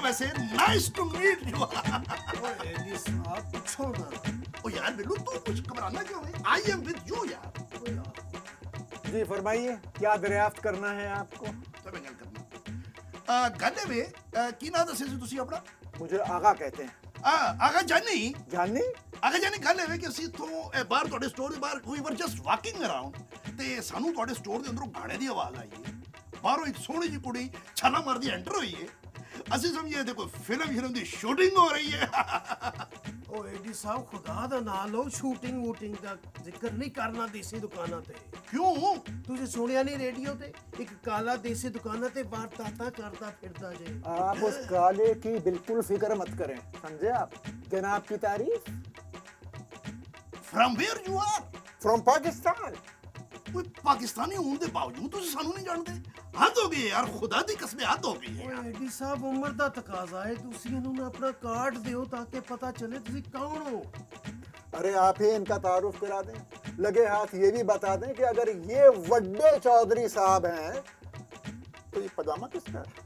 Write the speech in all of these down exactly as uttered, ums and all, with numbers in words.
वैसे nice to meet you. AD साहब पूछो ना। ओ यार बिल्लू तू कुछ घबराना क्यों है? आई एम विद यू यार। जी फरमाइए, क्या दरियाफ्त करना है आपको? तो मैं गल करना गल वे की ना दसे सी तुसी अपना? मुझे आगा कहते हैं। आ, आगा जानी जानी आगा जानी गल है कि ਅਸੀਂ ਤੋਂ ਬਾਹਰ ਤੁਹਾਡੇ ਸਟੋਰ ਦੇ ਬਾਹਰ ਵੀ ਵਰ ਜਸਟ ਵਾਕਿੰਗ ਅਰਾਊਂਡ ਤੇ ਸਾਨੂੰ ਤੁਹਾਡੇ ਸਟੋਰ ਦੇ ਅੰਦਰੋਂ ਗਾਣੇ ਦੀ ਆਵਾਜ਼ ਆਈ ਹੈ। ਬਾਹਰੋਂ ਇੱਕ ਸੋਹਣੀ ਜਿਹੀ ਕੁੜੀ ਛਾਲਾ ਮਾਰਦੀ ਐਂਟਰ ਹੋਈ ਹੈ। ਅਸੀਂ ਸਮਝੇ ਤੇ ਕੋਈ ਫਿਲਮ ਫਿਲਮ ਦੀ ਸ਼ੂਟਿੰਗ ਹੋ ਰਹੀ ਹੈ। ओ एडी साहब खुदा दा ना लो, शूटिंग वूटिंग दा जिक्र नहीं करना देसी दुकानां ते। क्यों? तुझे सुनिया नहीं रेडियो ते एक काला देसी दुकानां ते वारदाता करता फिरदा जे। आप उस काले की बिल्कुल फिक्र मत करें, समझे आप? जनाब की तारीफ। From where you are? From Pakistan. कोई पाकिस्तानी होने के बावजूद तुम सानू नहीं जानते? हद हो गई यार, खुदा दी कसम हद हो गई है। एडी साहब उम्र दा तकाजा है, तुसी इन्हों ने अपना कार्ड दियो ताकि पता चले तुसी कौन हो। अरे आप ही इनका तारुफ करा दें, लगे हाथ ये भी बता दें कि अगर ये वड्डे चौधरी साहब हैं तो ये पजामा किसका है?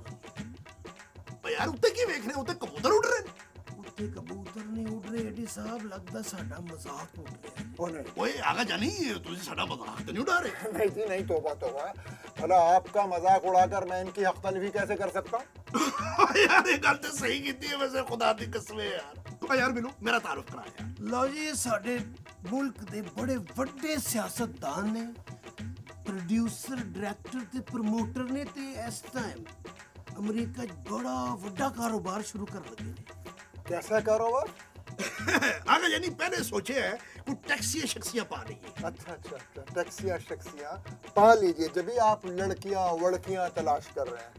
यार उत्ते की देख रहे हो? उत्ते कबूतर उड़ रहे हैं। उत्ते कबूतर नहीं उड़ रहे एडी साहब, लगदा साडा मजाक उड़ रहा है। ओ नहीं ओए आगा जानी तुझे साडा मजाक तो नहीं उड़ा रहे? नहीं जी नहीं, तौबा तौबा। भला आपका मजाक उड़ाकर मैं इनकी हक तलफी कैसे कर सकता हूँ? यार ये गल तो सही की है वैसे, खुदा दी कसम है यार। ओ यार बिल्लू मेरा तारुफ करा यार। लो जी, ये साडे मुल्क दे बड़े वड्डे सियासतदान ने, प्रोड्यूसर डायरेक्टर ते प्रमोटर ने ते इस टाइम अमेरिका च बड़ा वड्डा कारोबार शुरू कर लगे ने। कैसा कारोबार? आगा यानी पहले सोचे है कुछ टैक्सियां शख्सियां पा रही है। अच्छा अच्छा अच्छा, टैक्सियां शख्सियां पा लीजिए जब भी आप लड़कियां वड़कियां तलाश कर रहे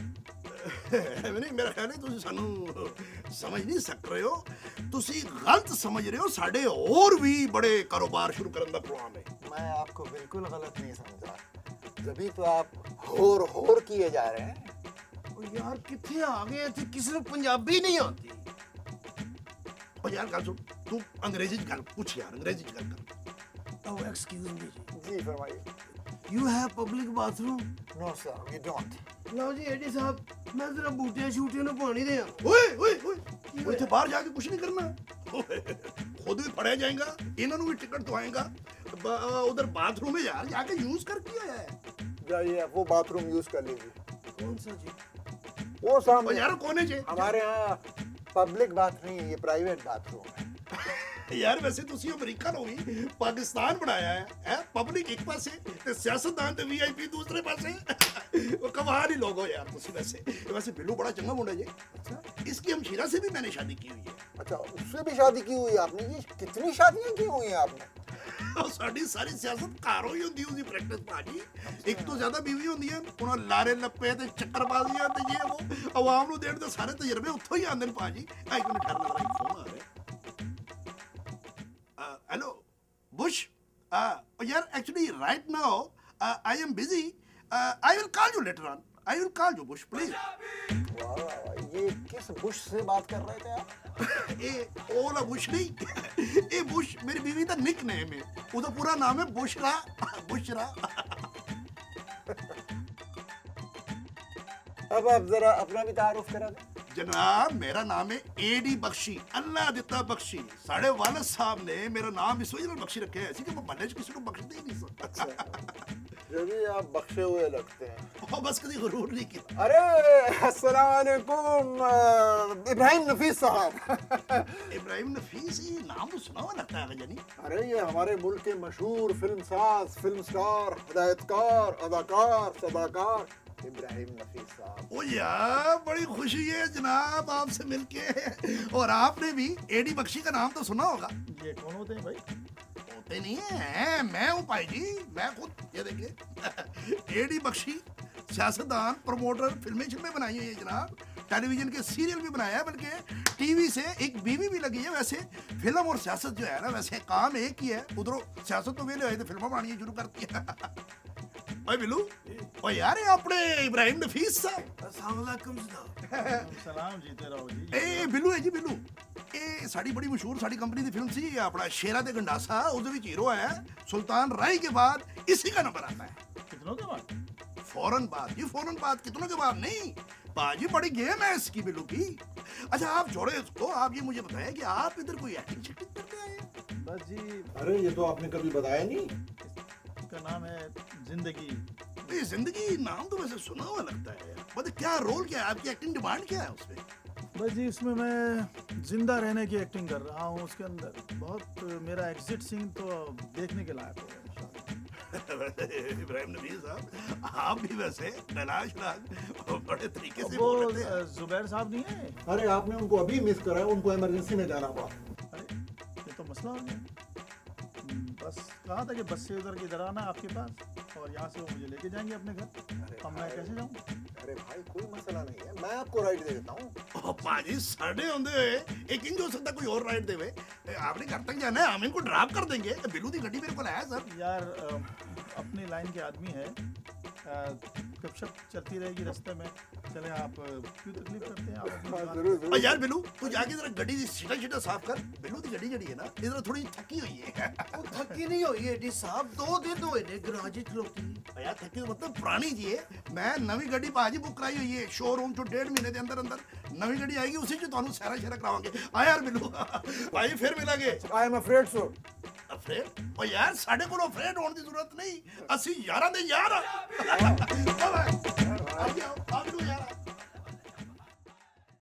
हैं। नहीं मेरा ख्याल है तुम सानू समझ नहीं सक रहे हो, तुसी गलत समझ रहे हो। साडे और भी बड़े कारोबार शुरू करने का प्रोग्राम है। मैं आपको बिल्कुल गलत नहीं समझा, जब भी तो आप होर होर किए जा रहे हैं। ओ यार किथे आ गए थे, किसी को पंजाबी नहीं आती। ओ यार गल सुन, तू अंग्रेजी च गल पूछ यार, अंग्रेजी च गल कर। ओ एक्सक्यूज मी जी, जी फरमाइए। You have public bathroom? No sir we don't. लो जी एडी साहब, मैं जरा बूटियां शूटियां नु पानी दे। ओए ओए ओए वो इथे बाहर जाके कुछ नहीं करना, खुद भी पढ़या जाएगा, इन्होंने भी टिकट तो आएगा उधर बाथरूम में यार जाके यूज कर किया है। जाइए आप वो बाथरूम यूज कर लीजिए। कौन सा जी? वो ओ सामने यार कोने चे हमारे यहाँ पब्लिक बात नहीं है, ये प्राइवेट बाथरूम है। यार वैसे तुसी अमेरिकन हो भी पाकिस्तान बनाया है, है? पब्लिक एक पासे ते सियासतदान ते वीआईपी दूसरे पासे। वो कमाल ही लोग हो यार तुसी। वैसे वैसे बिल्लू बड़ा चंगा मुंडा जी। अच्छा, इसकी हमशीरा से भी मैंने शादी की हुई है। अच्छा, उससे भी शादी की हुई है आपने? जी कितनी शादियां की हुई हैं आपने? साड़ी सारी सियासत कारों ही होंदी उसदी प्रैक्टिस भाजी। एक तो ज्यादा बीवी होंदी है, उन्हां लारे लप्पे ते चक्करबाजियां ते ये वो आवाम नु देण दे सारे तजर्बे उत्थों ही आंदे ने भाजी। एक मिनट ठहर जरा, एक फोन आ रहा है। हेलो बुश, यार actually right now I am busy, I will call you later on, I will call you Bush please. वाह वाह, ये किस बुश से बात कर रहे थे आप? ए ओला बुश नहीं, ए बुश मेरी बीवी का निक नेम है, उसका पूरा नाम है बुशरा। बुशरा। अब आप जरा अपना भी तारुफ करा दें। जनाब मेरा नाम है एडी बख्शी, अल्लाह दिता बख्शी। साढ़े वालिद साहब ने मेरा नाम इस वजह बख्शी रखे है, ऐसी कि मैं महल्ले च किसी को बख्शते ही नहीं सकता। अच्छा, जो भी आप बख्शे हुए लगते हैं। ओ बस कभी गुरूर नहीं किया। अरे अस्सलाम वालेकुम इब्राहिम नफीस साहब। इब्राहिम नफीस, ये नाम तो सुना हुआ लगता है जानी। अरे ये हमारे मुल्क के मशहूर फिल्म साज, फिल्म स्टार, हिदायतकार, अदाकार, सदाकार इब्राहिम नफीस साहब। ओ यार बड़ी खुशी है जनाब आपसे मिलके। और आपने भी एडी बख्शी का नाम तो सुना होगा। ये कौन होते हैं भाई? होते नहीं है, मैं हूँ भाई जी, मैं खुद। ये देखिए एडी बख्शी, सियासतदान, प्रमोटर, फिल्में फिल्में बनाई है ये जनाब, टेलीविजन के सीरियल भी बनाया है, बल्कि टीवी से एक बीवी भी लगी है। वैसे फिल्म और सियासत जो है ना, वैसे काम एक ही है। उधरों सियासत तो वेले होए थे, फिल्में बनानी शुरू करती है। ओए बिल्लू, ओ यार ये अपने इब्राहिम नफीस साहब। अस्सलाम वालेकुम जनाब। सलाम जीते रहो जी। ए बिल्लू है जी बिल्लू, ए साड़ी बड़ी मशहूर साड़ी कंपनी की फिल्म सी अपना शेरा ते गंडासा, उसदे विच हीरो है सुल्तान राय के बाद इसी का नंबर आता है। कितनों के बाद? फौरन बाद, ये फौरन बाद, कितनों के बाद नहीं, बाजी बड़ी गेम है इसकी बिल्लू की। अच्छा आप छोड़े इसको, आप ये मुझे बताएं कि आप इधर कोई एक्टिंग शेक्टिंग करने आए हैं? बस जी, अरे ये तो आपने कभी बताया नहीं। इसका नाम है जिंदगी। ये जिंदगी नाम तो वैसे सुना हुआ लगता है यार। मतलब क्या रोल क्या है आपकी, एक्टिंग डिमांड क्या है उसमें? बस जी, उसमें मैं जिंदा रहने की एक्टिंग कर रहा हूँ। उसके अंदर बहुत मेरा एग्जिट सीन तो देखने के लायक होगा इंशाल्लाह। इब्राहिम नबी साहब, आप भी वैसे तलाश राग बड़े तरीके से वो बोल रहे हैं। जुबैर साहब नहीं है? अरे आपने उनको अभी मिस करा है, उनको इमरजेंसी में जाना पड़ा। अरे ये तो मसला हो गया। हम्म, बस कहा था कि बस से उधर के इधर आना आपके पास, और यहाँ से वो मुझे लेके जाएंगे अपने घर। अब मैं कैसे जाऊँ? अरे भाई कोई मसला नहीं है, मैं आपको राइड दे देता हूँ। ओ पाजी साढ़े होंदे हुए एक इंज हो सकता कोई और राइड देवे। आपने घर तक जाना है, हम इनको ड्रॉप कर देंगे। बिल्लू दी गड्डी मेरे को लाया सर। यार अ, अपनी लाइन के आदमी है, गपशप चलती रहेगी रास्ते में। चले आप अ, क्यों तकलीफ करते हैं? आप अपनी हाँ, दुकान- जरूर और जरूर। यार बिल्लू तू जाके जरा गड्डी दी सीटा शीटा साफ कर। बिल्लू दी गड्डी जड़ी है ना इधर थोड़ी थकी हुई है। वो थकी नहीं होई एडी साहब, दो दिन होए ने गराज च खलोती। और यार थकी तो मतलब पुरानी जी है। मैं नवी गड्डी पाजी बुक कराई हुई है शोरूम चो, डेढ़ महीने के अंदर अंदर नवी गड्डी आएगी, उसी च ਤੁਹਾਨੂੰ ਸਾਰਾ ਸ਼ੇਰਾ ਕਰਾਵਾਂਗੇ। ਆ ਯਾਰ ਬਿੱਲੂ ਭਾਈ ਫਿਰ ਮਿਲਾਂਗੇ। I am afraid so. Afraid ਓ ਯਾਰ ਸਾਡੇ ਕੋਲ ਅਫਰੇਡ ਹੋਣ ਦੀ ਜ਼ਰੂਰਤ ਨਹੀਂ, ਅਸੀਂ ਯਾਰਾਂ ਦੇ ਯਾਰ ਆ। ਆ ਜਾਓ ਆ ਜਾਓ ਯਾਰ।